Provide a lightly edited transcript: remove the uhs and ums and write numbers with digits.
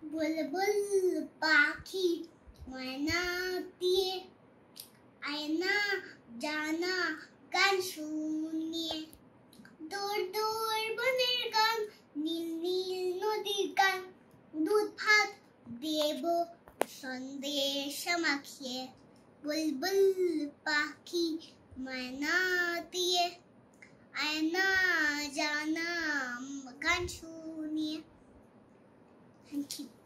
বুলবুল পাখি ময়না দিয়ে আয়না জানা গান শুনিয়ে দূর দূর বনের গান নীল নীল নদীর গান দুধ ভাত দেব সন্দেশ মাখিয়ে বুলবুল পাখি ময়না দিয়ে আয়না জানা গান শুনিয়ে। Thank you.